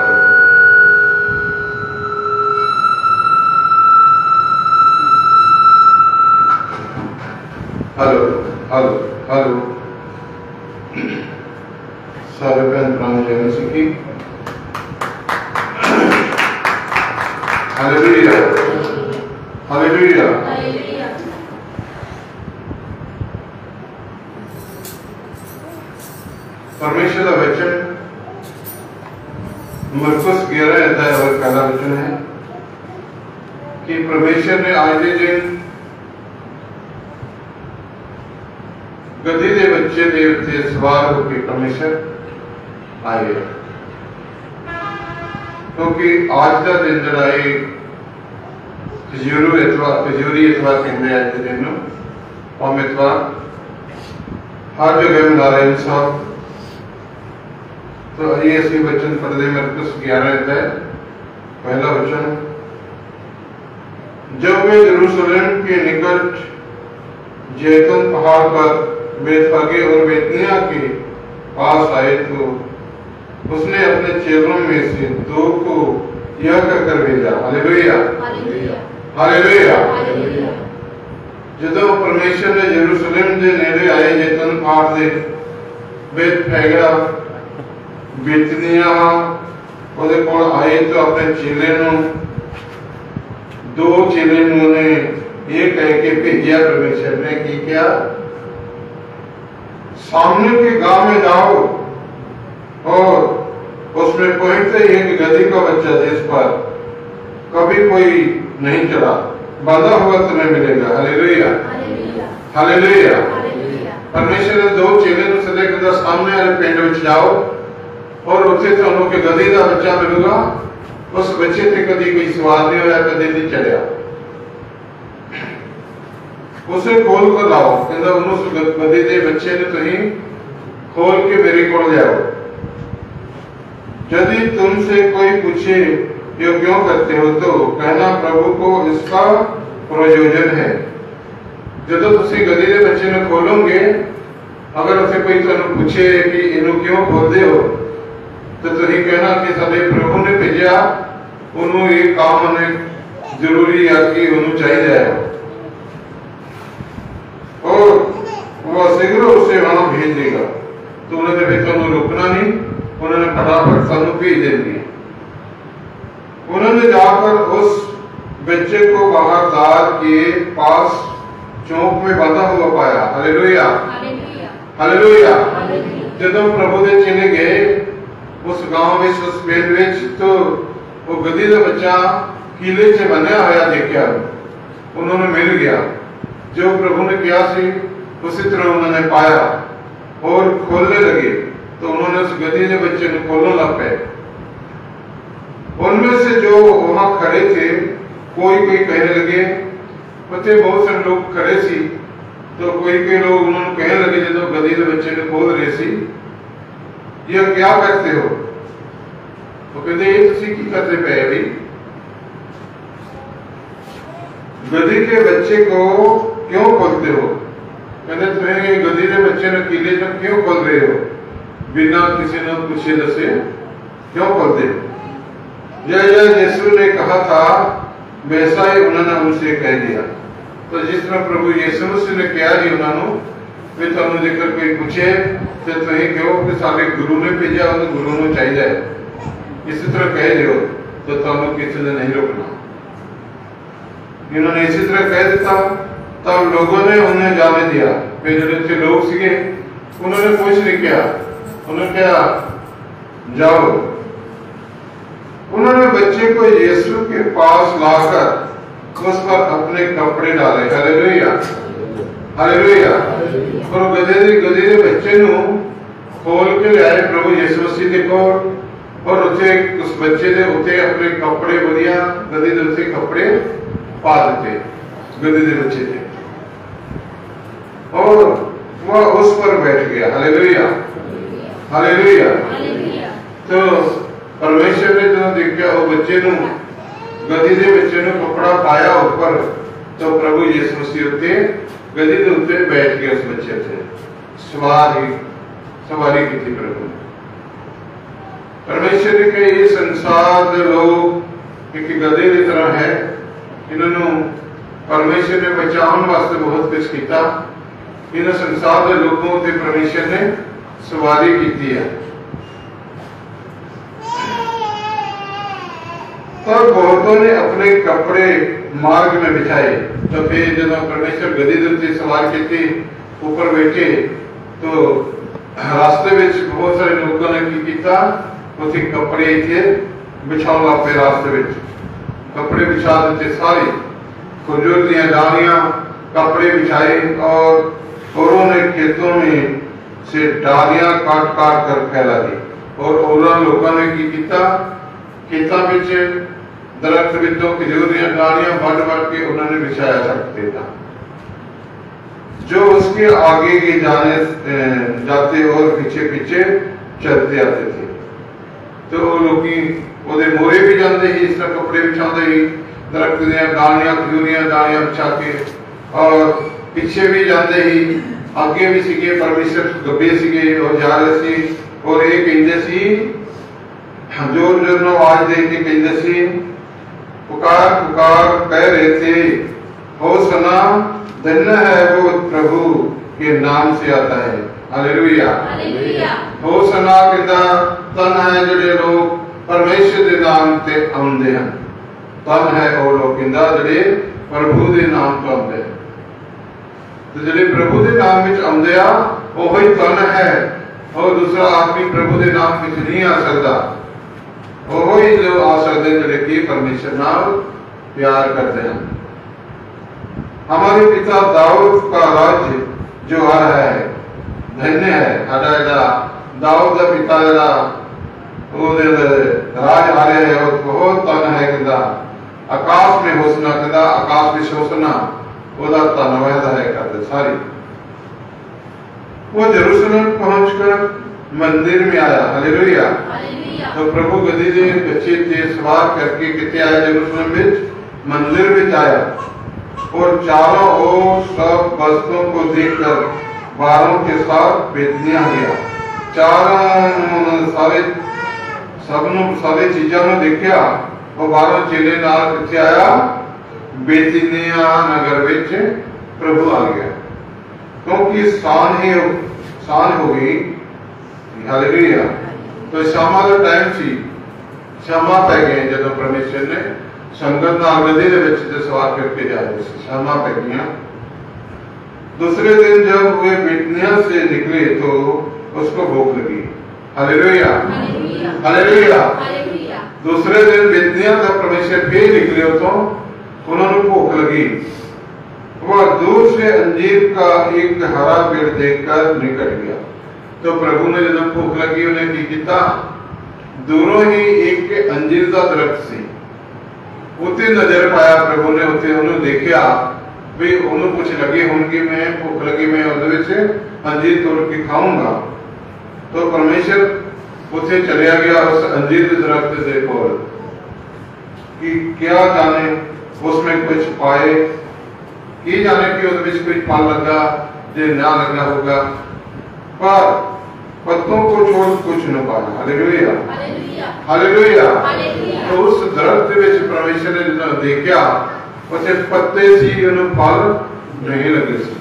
Hello hello hello सारे बहन प्राण जय मसीह की। हालेलुया हालेलुया। परमेश्वर का वचन मरकुस 11 अध्याय और पहला वचन है कि परमेश्वर ने आज के दिन गधी के बच्चे के उत्ते सवार होकर परमेश्वर आए, क्योंकि आज का दिन जरा खजूरी एतवार कहते हैं। आज के दिन कौम एतवार हर जगह मना रहे हैं साहब। तो ये असली वचन पढ़ते मरकुस 11 अध्याय पहला वचन। जब वे यरूशलेम के निकट जैतून पहाड़ पर बेतफगे और बेतनिया के पास आए तो उसने अपने चेलों में से 2 को यह कहकर भेजा, हालेलुया हालेलुया। जदों परमेश्वर ने यरूशलेम के नेड़े आए जैतून पहाड़ से बेतफगा बेतनिया ਉਹਦੇ ਕੋਲ आए तो अपने चेले 2 चेले ने ये कह के भेजा, परमेश्वर ने की किया, सामने के गांव में जाओ और उसमें पहुंचते ही एक गधी का बच्चा जिस पर कभी कोई नहीं चढ़ा बांधा हुआ तुम्हें मिलेगा, हालेलुया हालेलुया। परमेश्वर ने 2 चेले सदे कहता सामने वाले पिंड में जाओ और उत्थे तुहानू के गधी का बच्चा मिलेगा। उस बच्चे से कभी कोई सवार नहीं होया, कभी नहीं चढ़िया, उसे खोल कर लाओ। कहता उस गधी के बच्चे ने तुम खोल के मेरे को ले आओ। यदि तुमसे कोई पूछे ये क्यों करते हो तो कहना प्रभु को इसका प्रयोजन है। जब तुम गधी के बच्चे ने खोलोगे, अगर उसे कोई तुम पूछे कि इनू क्यों खोलते हो तो तुम कहना कि साडे प्रभु ने भेजा, उन्होंने ये काम ने जरूरी है कि उन्होंने चाहिए है और वो शीघ्र उसे वहां भेज देगा। तो उन्होंने फिर तुम रोकना नहीं, उन्होंने फटाफट सानू भेज देंगे। उन्होंने जाकर उस बच्चे को बाहर द्वार के पास चौक में बांधा हुआ पाया, हालेलुया हालेलुया। जब प्रभु के चले गए उस गांव में उस पिंड में तो वो गधी का बच्चा किले से बना होया देखा, उन्होंने मिल गया। जो प्रभु ने किया सी उसी तरह उन्होंने पाया और खोलने लगे। तो उन्होंने उस गधी के बच्चे को खोलने लग पे। उनमें से जो वहां खड़े थे कोई कहने लगे, पते बहुत सारे लोग खड़े सी तो कोई लोग उन्होंने कहने लगे जो गधी के बच्चे को खोल रहे सी, ये क्या करते हो? तो कहते ये तुसी की करते पे अभी गधी के बच्चे को क्यों खोलते हो? कहते तुम्हें गधी के बच्चे ने किले में क्यों खोल रहे हो? बिना किसी ने पूछे दसे क्यों खोलते हो? यह यीशु ने कहा था वैसा ही उन्होंने उनसे कह दिया। तो जिस तरह प्रभु यीशु मसीह ने किया ही उन्होंने वे तुहानू जेकर कोई पूछे तो तुम कहो कि साडे गुरु ने भेजा, उन्हें गुरु को चाहिए, इसी तरह कह दो तो तुहानू किसी ने नहीं रोकना। इन्होंने इसी तरह कह दिता, तब लोगों ने उन्हें जाने दिया। फिर जो लोग सीगे उन्होंने कुछ नहीं किया, उन्होंने कहा जाओ। उन्होंने बच्चे को यीशु के पास लाकर उस पर अपने कपड़े डाले, हालेलुया हालेलुया। और गधे के बच्चे को खोल के ले आए प्रभु यीशु मसीह के कोल और उसे उस बच्चे ने उसे अपने कपड़े बढ़िया गधे के उसे कपड़े पा देते गधे के बच्चे थे और वह उस पर बैठ गया, हालेलुया हालेलुया। तो परमेश्वर ने जो देखा वो बच्चे को गधी के बच्चे ने कपड़ा पाया ऊपर, तो प्रभु यीशु मसीह उत्ते गधी के उत्ते बैठ गए, उस बच्चे से सवारी की थी प्रभु। परमेश्वर के ये संसार के लोग एक गधे की तरह है, इन्होंने परमेश्वर ने बचाने वास्ते बहुत कुछ किया। इन संसार के लोगों से परमेश्वर ने सवारी की है। तब बहुतों ने अपने कपड़े मार्ग में बिछाए। तो फिर जब परमेश्वर गधी से सवार किए ऊपर बैठे तो रास्ते में बहुत सारे लोगों ने की किया, उसे कपड़े थे बिछाओ पे रास्ते में कपड़े बिछा देते, सारे खजूर दिया डालियां कपड़े बिछाए और उन्होंने खेतों में से डालियां काट काट कर फैला दी। और उन्होंने लोगों ने की किया, खेतों में दरख्त विदों खजूर दिया डालियां बढ़ बढ़ के उन्होंने बिछाया सकते था। जो उसके आगे के जाते और पीछे पीछे चलते आते थे। तो लोग मोरे भी जाते ही इस तरह कपड़े बिछाते ही दरख्त डालियां खजूरियां डालियां बिछा के, और पीछे भी जाते ही आगे भी सीगे परमेश्वर गब्बे सीगे और जा रहे सी। और ये कहते सी जोर जोर आवाज दे के कहते सी, पुकार पुकार कह रहे थे, होसना धन्य है वो प्रभु के नाम से आता है। हालेलुया होसना कहता तन है जड़े लोग परमेश्वर के नाम से आंदे हैं। तन है वो लोग कहता जड़े प्रभु के नाम तो आंदे। तो जड़े प्रभु के नाम में आंदे आ वो ही तन है। और दूसरा आदमी प्रभु के नाम में नहीं आ सकता। वो ही जो आ सकते जड़े की परमेश्वर नाम प्यार करते हैं। हमारे पिता दाऊद का राज्य जो आ रहा है धन्य है। दाऊद का पिता जरा राज आ रहे हैं और बहुत तन है कहता आकाश में होसना कहता आकाश में शोषना ओदा धन्यवाद है कहते सारी। वो यरूशलेम पहुंचकर मंदिर में आया। हालेलुया तो प्रभु गधी से बच्चे थे सवार करके कितने आया यरूशलेम में मंदिर में आया। और चारों ओर सब वस्तुओं को देखकर बारों के साथ बेतनिया गया। चारों सारे चीजों में देखा और बारों चेले नाल किथे आया बेतनिया नगर विच प्रभु आ गया। क्योंकि शान हो गई। हालेलुया तो शामा का टाइम सी, शामा पै गए जब परमेश्वर ने संगत गधी के सवार करके जा रहे थे, शामा पै गई। दूसरे दिन जब वे बेतनिया से निकले तो उसको भूख लगी। हालेलुया हालेलुया दूसरे दिन बेतनिया का परमेश्वर फिर निकले तो उन्होंने भूख लगी। वह दूर से अंजीर का एक हरा पेड़ देखकर निकट गया। तो प्रभु ने जब भूख लगी उन्हें की किया, दूरों ही एक अंजीर का दरख्त सी उते नजर पाया। प्रभु ने उते उन्हें देखा भी उन्हें कुछ लगे होंगे मैं भूख लगी मैं अंजीर तोड़ के खाऊंगा। तो परमेश्वर उसे चलिया गया उस अंजीर के दरख्त से खोल कि क्या जाने उसमें कुछ पाए, ये जाने कि उसमें कुछ फल लगा जो ना लगा होगा, पर पत्तों को छोड़ कुछ न पाया। हालेलुया हालेलुया तो उस दरख्त में परमेश्वर ने जो देखा उसे पत्ते सी उन्हें फल नहीं लगे सी,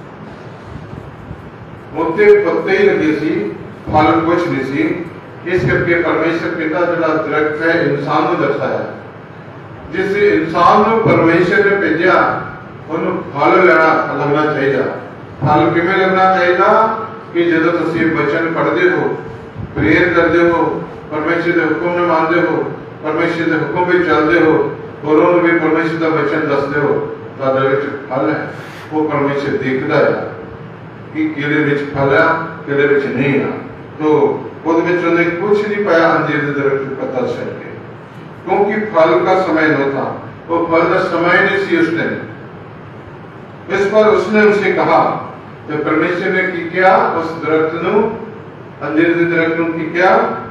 उते पत्ते ही लगे सी फल कुछ नहीं सी। इस करके परमेश्वर पिता जो दरख्त है इंसान को दर्शाया। जिस इंसान को परमेश्वर ने भेजा उन्हें फल लगना चाहिए। फल किमें लगना चाहिए कि जो तुम वचन पढ़ते हो प्रेयर करते हो परमेश्वर के हुक्म ने मानते हो परमेश्वर के हुक्म भी चलते हो और उन्होंने भी परमेश्वर का वचन दसते हो तो फल है वो परमेश्वर देखता है कि किले फल है किले नहीं है। तो उन्हें कुछ नहीं पाया अंजीर के दरख्त पता चल के, क्योंकि फल का समय न था, वो फल का समय नहीं सी उस दिन। इस पर उसने उसे कहा तो परमेश्वर ने की क्या उस दरख्त अंजीर के दरख्त की क्या,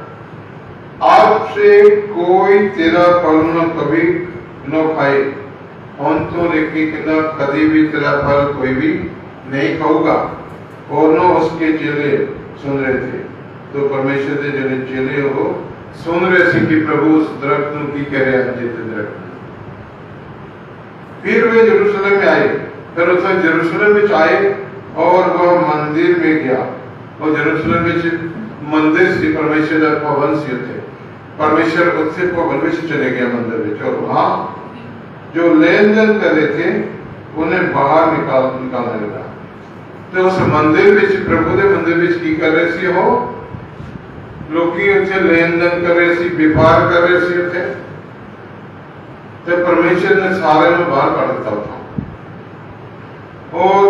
आपसे कोई तेरा फल न कभी न खाए हम तो लेके कभी भी तेरा फल कोई भी नहीं खाऊगा। और न उसके चेले सुन रहे थे। तो परमेश्वर के जो चेले हो सुन रहे थे कि प्रभु उस दरख्त ਨੂੰ ਕੀ कह रहे हैं जिस दरख्त। फिर वे यरूशलेम में आए, फिर उसे यरूशलेम में आए और वह मंदिर में गया। और यरूशलेम में मंदिर से परमेश्वर का भवन से थे, परमेश्वर उससे भवन में चले गया मंदिर में। और वहां जो लेन देन कर रहे थे उन्हें बाहर निकालने लगा। तो उस मंदिर में प्रभु के मंदिर में की कर रहे थे हो लोग उसे लेन देन कर रहे थे, व्यापार कर रहे थे। तो परमेश्वर ने सारे में बाहर काट दिया था और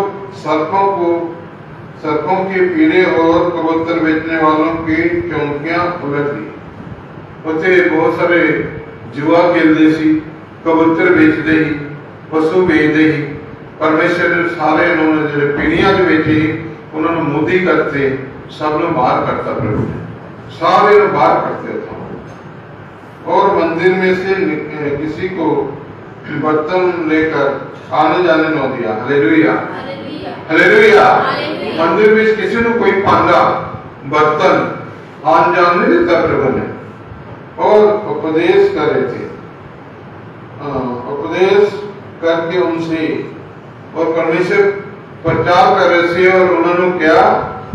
सर्पों के पीड़े और कबूतर बेचने वालों की चौकियां उलट दी। उसे बहुत सारे जुआ खेलते सी, कबूतर बेचते ही, पशु बेचते ही। परमेश्वर ने सारे उन्होंने जो पीढ़ियां जो बेची उन्होंने मोदी करते, सब लोग बाहर करता प्रभु सारे लोग बाहर करते था। और मंदिर में से किसी को बर्तन लेकर आने जाने न दिया। हालेलुया, हालेलुया। मंदिर में किसी ने कोई पांडा बर्तन आने जाने देता प्रभु ने। और उपदेश कर रहे थे, उपदेश करके उनसे और परमेश्वर प्रचार कर रहे थे। और उन्होंने क्या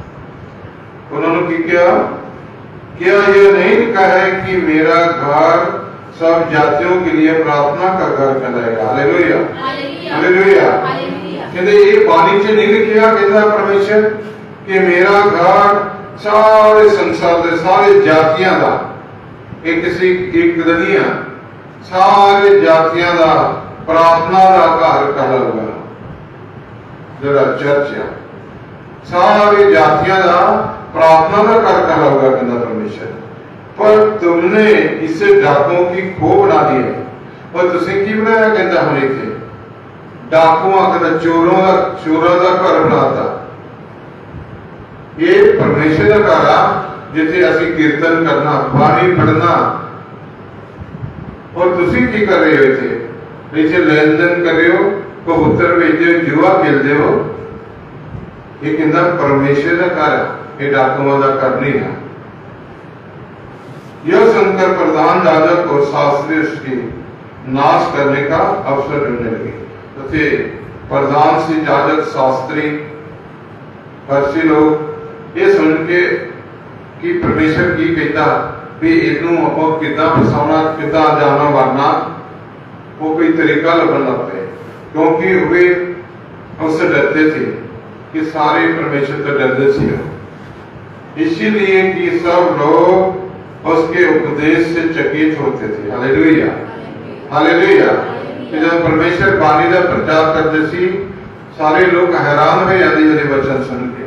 क्या ये नहीं लिखा है कि मेरा घर सब जातियों के लिए प्रार्थना का घर कहलाएगा। हालेलुया, हालेलुया। कहते ये बानी से नहीं लिखा कहता परमेश्वर कि मेरा घर सारे संसार के सारे जातियां का एक दुनिया सारे जातियां का प्रार्थना का घर कहलाऊगा। जरा चर्च सारी जातियां का प्रार्थना का घर कहलाऊगा कहता परमेश्वर। पर तुमने इसे डाकुओं की खो बना दी है। और तुसे की बनाया कहता हमें थे डाकुओं का चोरों का घर बनाता। ये परमेश्वर का घर जिसे असि कीर्तन करना, बाणी पढ़ना। और तुसी की कर रहे हो थे इसे लेन देन कर रहे हो, कबूतर बेचते हो, जुआ खेलते हो। ये कहता परमेश्वर का घर, ये डाकुओं का घर नहीं है। यह सुनकर प्रधान याजक और शास्त्री उसकी नाश करने का अवसर ढूंढने लगे। तो थे प्रधान से याजक, शास्त्री, फरीसी लोग ये सुन के कि परमेश्वर की कहता भी इनू आपको कितना फसाना, कितना जाना वारना, वो कोई तरीका लगन लगते। क्योंकि वे उससे डरते थे कि सारे परमेश्वर से डरते थे, इसीलिए कि सब लोग उसके उपदेश से चकित होते थे। हालेलुया, हालेलुया। जब परमेश्वर बानी का प्रचार करते सी सारे लोग हैरान हुए आदि वचन सुन के।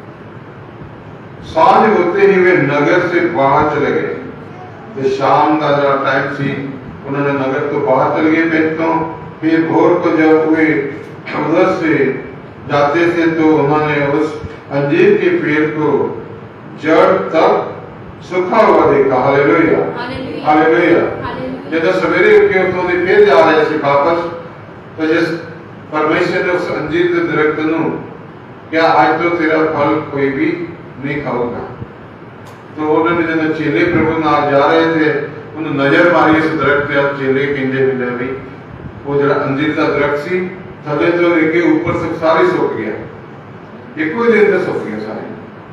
सांझ होते ही वे नगर से बाहर चले गए। तो शाम का जरा टाइम सी, उन्होंने नगर तो बाहर चले गए बेटों। फिर भोर को जब वे उधर से जाते थे तो उन्होंने उस अंजीर के पेड़ को जड़ तक सूखा हुआ देखा। हालेलुया, हालेलुया। जब सवेरे उठ के उन्होंने फिर जा रहे थे वापस, तो जिस परमेश्वर ने उस अंजीर के दरख्त को क्या आज तो तेरा फल कोई भी नहीं खाऊंगा। तो उन्होंने जब चेले प्रभु नाल जा रहे थे उन्होंने नजर मारी इस दरख्त पे। अब चेले कहते मिले भी वो जरा अंजीर का दरख्त सी थले तो लेके ऊपर से सारी सूख गया, एक ही दिन से सूख गया सारी।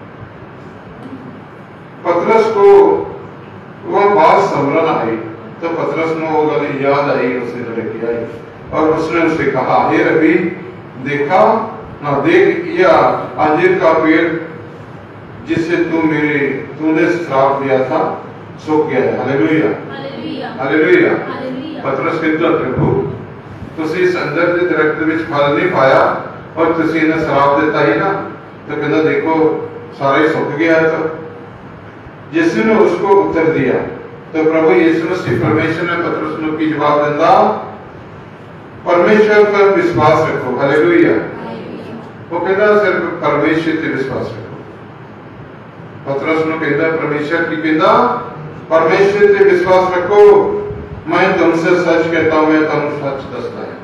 पतरस को वह बात समझ आई तो पतरस ने वो गल याद आई, उसने लड़की आई और उसने उससे कहा, हे रबी देखा ना, देख यह अंजीर का पेड़ जिससे तूने श्राप दिया था सूख गया है। हालेलुया, हालेलुया। पतरस कहता प्रभु तुसी इस अंदर के दरख्त में फल नहीं पाया और तुसी इन्हें श्राप देता ही ना। तो कहता देखो सारे सूख गया है। तो यीशु ने उसको उत्तर दिया तो प्रभु यीशु मसीह परमेश्वर ने पतरस को की जवाब देता परमेश्वर पर विश्वास रखो। हालेलुया। वो कहता सिर्फ परमेश्वर पे विश्वास रखो। पतरस ने कहता परमेश्वर की कहता परमेश्वर पे विश्वास रखो। मैं तुमसे सच कहता हूं, मैं तुम सच दसता है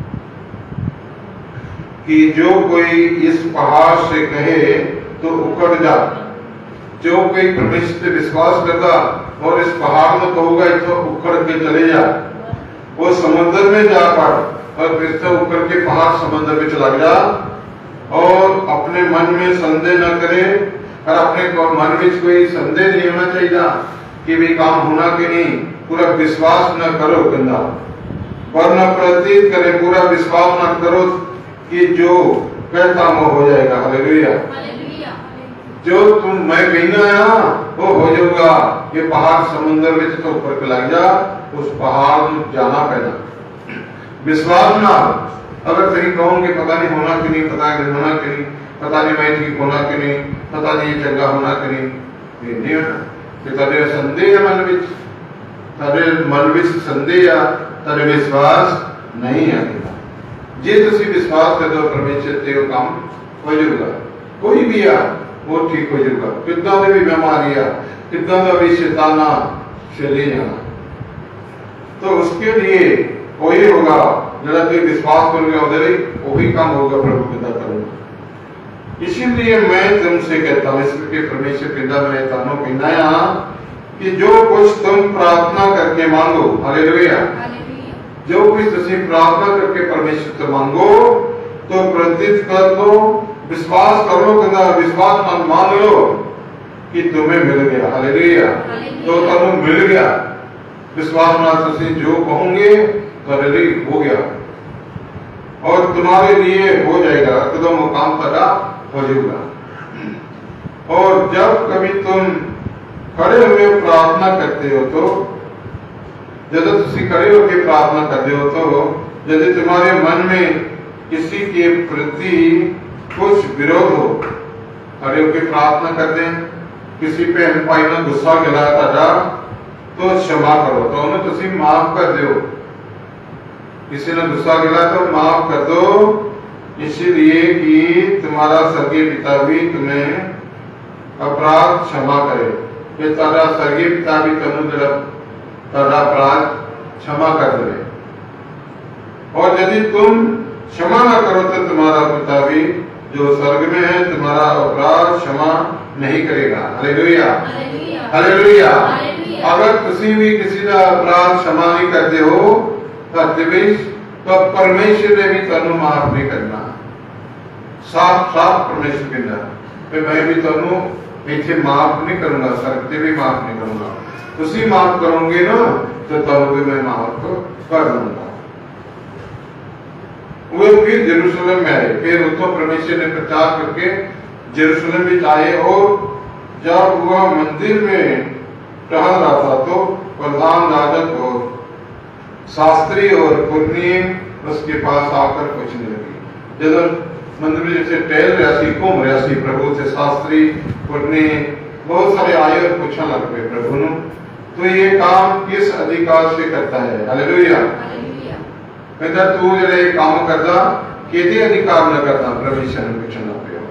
कि जो कोई इस पहाड़ से कहे तो उखड़ जा, जो कोई परमेश्वर पे विश्वास करता और इस पहाड़ में कहूँगा इतो उखड़ के चले जा, वो समुद्र में जा पड़ और फिर से उखड़ के पहाड़ समुद्र में चला जा और अपने मन में संदेह न करे और अपने मन में कोई संदेह नहीं होना चाहिए कि भी काम होना कि नहीं। पूरा विश्वास न करो गंदा वरना प्रतीत करे, पूरा विश्वास न करो कि जो कहता वो हो जाएगा। हालेलुया। जो तुम मैं कहना है ना वो हो जाएगा। ये पहाड़ समुद्र में तो ऊपर लग जा, उस पहाड़ में जाना पैदा विश्वास ना। अगर कहीं कहोगे पता नहीं होना कि नहीं, पता नहीं होना कि नहीं, पता नहीं मैं ठीक होना कि नहीं, पता नहीं ये चंगा होना कि नहीं, ये नहीं होना। तेरे संदेह है मन में, तेरे मन में संदेह आ, तेरे विश्वास नहीं है। जे तुसी विश्वास कर दो परमेश्वर ते काम हो जाएगा। कोई भी आ वो ठीक हो जाएगा। कितना भी बीमारी आ, कितना भी शैताना चले जाना, तो उसके लिए वही होगा जरा तू विश्वास करोगे उधर वही काम होगा। प्रभु पिता करूंगा। इसीलिए मैं तुमसे कहता हूँ, इसलिए परमेश्वर पिता मैंने तानों कहना कि जो कुछ तुम प्रार्थना करके मांगो, हालेलुया, जो कुछ तुम प्रार्थना करके परमेश्वर से मांगो तो प्रतीत कर लो, विश्वास करो, विश्वास मान लो कि तुम्हें मिल गया। हालेलुया। तो तुम्हें मिल गया। विश्वास ना तुम जो कहोगे तो हो गया और तुम्हारे लिए हो जाएगा, एकदम मुकाम पता हो जाएगा। और जब कभी तुम खड़े हुए प्रार्थना करते हो तो जब तुम खड़े होकर प्रार्थना करते हो तो यदि तुम्हारे मन में किसी के प्रति कुछ विरोध हो, खड़े होकर प्रार्थना करते हैं, किसी पे पाई ना गुस्सा गिलाया था तो क्षमा करो, तो उन्हें तुम माफ कर दो। किसी ने गुस्सा गिलाया तो माफ कर दो, इसलिए कि तुम्हारा स्वर्गीय पिता भी तुम्हें अपराध क्षमा करे। ये तारा स्वर्गीय पिता भी तुम्हें तारा अपराध क्षमा कर दे। और यदि तुम क्षमा न करो तो तुम्हारा पिता भी जो स्वर्ग में है तुम्हारा अपराध क्षमा नहीं करेगा। हालेलुया, हालेलुया। अगर तुम भी किसी का अपराध क्षमा नहीं करते हो तो परमेश्वर ने भी तुम माफ नहीं करना। साफ साफ परमेश्वर कहना मैं भी तुम इसे माफ नहीं करूंगा, सरते भी माफ नहीं करूंगा। तुसी माफ करोगे ना तो तब भी मैं माफ कर दूंगा। वो फिर जेरूशलेम में आए, फिर उसको परमेश्वर ने प्रचार करके जेरूशलेम में आए और जब वह मंदिर में टहल रहा था तो प्रधान याजक और शास्त्री और पुरनी उसके पास आकर पूछने लगी। जब मंदिर में जैसे टहल रहा सी, घूम रहा सी, प्रभु से शास्त्री पुरनी बहुत सारे आए और पूछने लग गए प्रभु ने तो ये काम किस अधिकार से करता है। हालेलुया। कहता तू जरा ये काम करता केते अधिकार न करता, परमेश्वर ने पूछना पे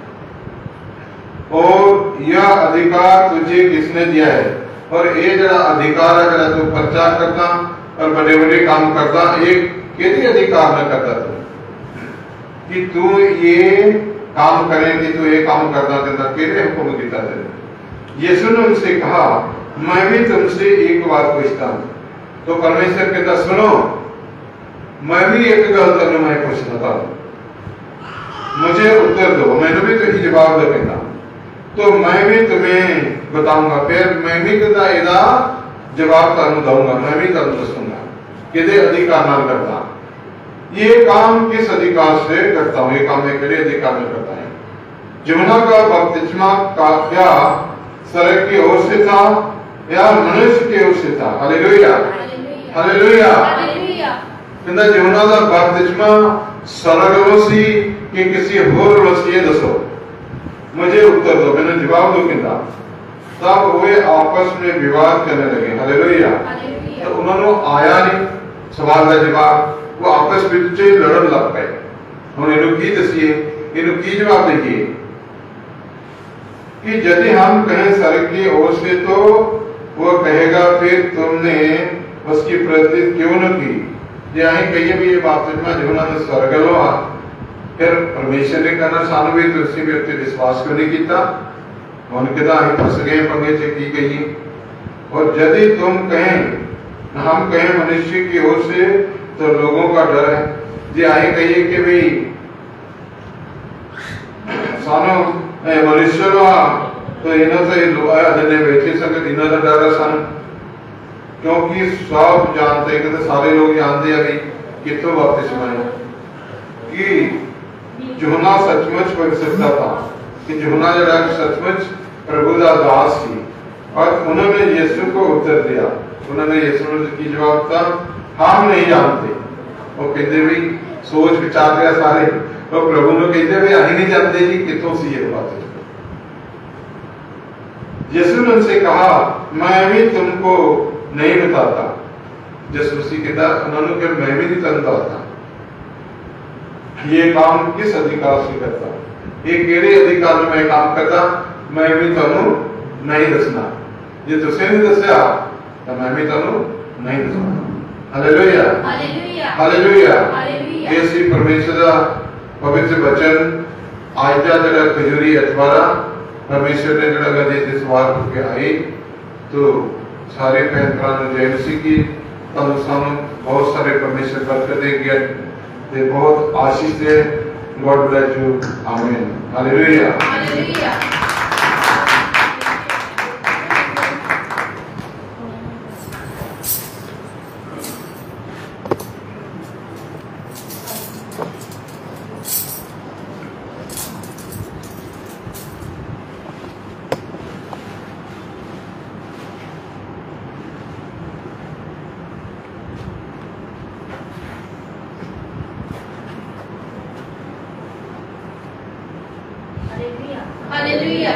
और यह अधिकार तुझे किसने दिया है। और ये जरा अधिकार है जरा तू प्रचार करता और बड़े बड़े काम करता, एक केते अधिकार न करता तू कि तू ये काम करे कि तू ये काम करता था केते हुक्म देता था। यीशु ने उनसे कहा मैं भी तुमसे एक बात पूछता हूं। तो परमेश्वर कहता सुनो मैं भी एक गल तेन मैं पूछना था, मुझे उत्तर दो, मैंने भी तुझे जवाब दे कहता तो मैं भी तुम्हें बताऊंगा, फिर मैं भी कहता एदा जवाब तुम दूंगा, मैं भी तुम दसूंगा कि अधिकार ना करता। ये काम किस अधिकार से करता हूं, ये काम मैं किस अधिकार में करता है। यूहन्ना का बपतिस्मा का क्या स्वर्ग की ओर से था या मनुष्य की ओर से था। हालेलुया, हालेलुया। कहता यूहन्ना का बपतिस्मा स्वर्गवासी कि किसी होर वासी ये दसो, मुझे उत्तर दो, मैंने जवाब दो कहता। तब वे आपस में विवाद करने लगे। हालेलुया। तो उन्होंने आया नहीं सवाल का जवाब, वो आपस में लड़न लग गए। हम इन्हों की दसिए, इन्हों की जवाब देखिए कि यदि हम कहें स्वर्ग की ओर से तो वो कहेगा फिर तुमने उसकी प्रति क्यों न की। कहिए भी ये बात जो स्वर्ग लो फिर परमेश्वर ने कहना सानू भी तुसी भी उत्ते विश्वास क्यों नहीं किया। उन्होंने कहता फस गए पंगे च की कहिए और यदि तुम कहें हम कहें मनुष्य की ओर से तो लोगों का डर है जी आए कहिए कि भाई सानो मनुष्य तो इन्हों से अजने बैठे सकते इन्हों का डर है सन क्योंकि सब जानते हैं कि सारे लोग जानते हैं कि कितों बपतिस्मा है कि यूहन्ना सचमुच पवित्रता था कि यूहन्ना जरा सचमुच प्रभु का दास थी और उन्होंने यीशु को उत्तर दिया उन्होंने यीशु ने की जवाब था हम नहीं जानते वो कहते भी सोच विचार रहा सारे तो प्रभु ने कहते भी अही नहीं जानते जी कितों सी ये बात यीशु ने उनसे कहा मैं भी तुमको नहीं बताता यीशु मसीह कहता उन्होंने कहा मैं भी नहीं तुम बताता ये काम किस अधिकार से करता ये केड़े अधिकार में मैं काम करता मैं भी तुम नहीं दसना जे तुसे नहीं दसिया तो मैं भी तुम नहीं दसना हालेलुया हालेलुया हालेलुया हालेलुया ये सी परमेश्वर का पवित्र वचन आज का जरा खजूरी अठवारा परमेश्वर ने जरा गदे से सवार होके आई तो सारे भैन भरा ने जय मसीह की तब सानू बहुत सारे परमेश्वर बरकत देंगे ते बहुत आशीष दे गॉड ब्लेस यू आमीन हालेलुया हालेलुया हालेलुया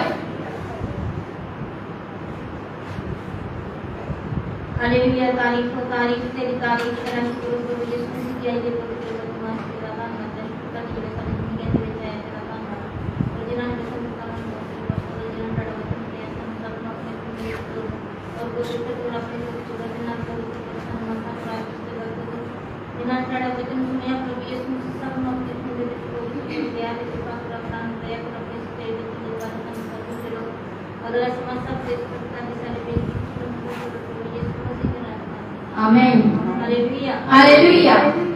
हालेलुया तारीफ तेरी तारीफ करन करो प्रभु यीशु मसीह की आईने पवित्र वर्तमान तेरा धन्यवाद है खुदा की रक्षा करने के लिए चाहे तेरा धन्यवाद और जिन्होंने के संतान को जिन्होंने डरवतन के संतान अपने पूरे और गोत्र को अपने चुरा देना पवित्र सम्मान प्राप्त से बरकत जिन्होंने डरवतन सुने प्रभु यीशु मसीह सब अपने पूरे को दिया है कृपा कर अपना दया कर अपने से और समस्त सब देश का सारे बेटी आमीन हालेलुया हालेलुया